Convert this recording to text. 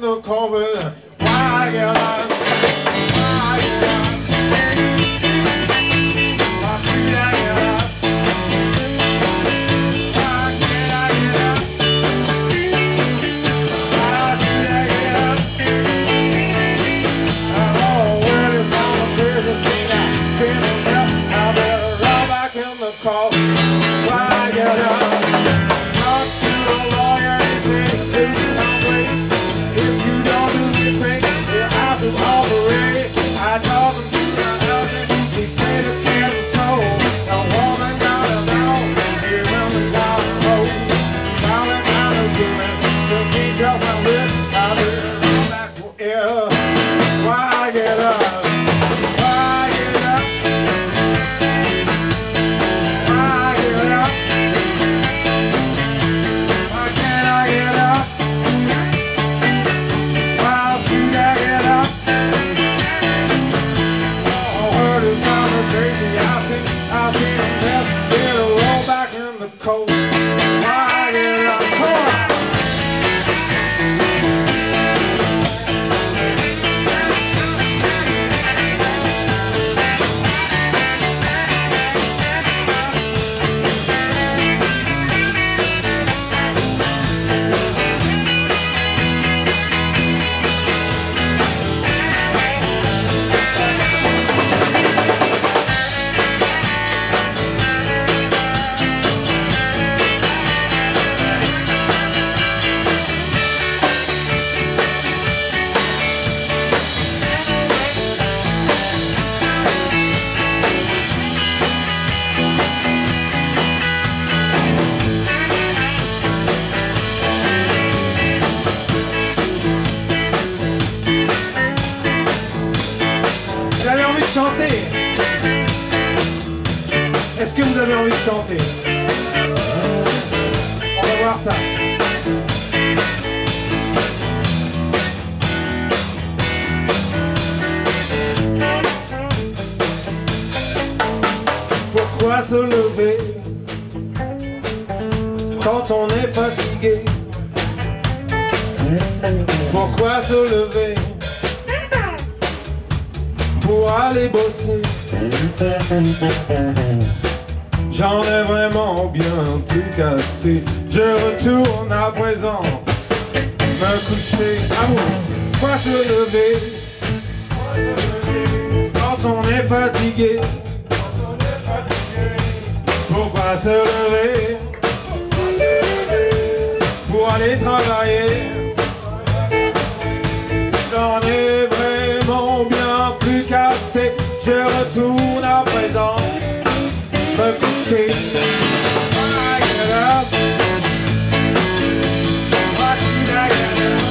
the cover. Why get up? Why get up? Why should I get up? Why can't I get up? Why should I get up? Oh, when it's on the business thing, I'm feeling up. I better run back in the car. Why get up? Talk to the lawyer and say, this is my way. If you don't do this thing, your house is operated. I talk to my husband, he played a cancer toll. A woman got a dog, he women got a road. Darling, I'm a good, so can't tell my lips. I better run back for air. Why get up? Why get up? Why get up? Why can't I get up? Why should I get up? Oh, word is not a crazy. I've seen it left. It'll roll back in the cold. Why get up? Come on! Vous avez envie de chanter? Est-ce que vous avez envie de chanter? On va voir ça. Pourquoi se lever quand on est fatigué? Pourquoi se lever pour aller bosser? J'en ai vraiment bien tout cassé. Je retourne à présent me coucher. Amour, pourquoi se lever quand on est fatigué? Pourquoi se lever pour aller travailler? J'en ai vraiment bien plus cassé. Je retourne à présent me coucher. Why get up? Why should I get up?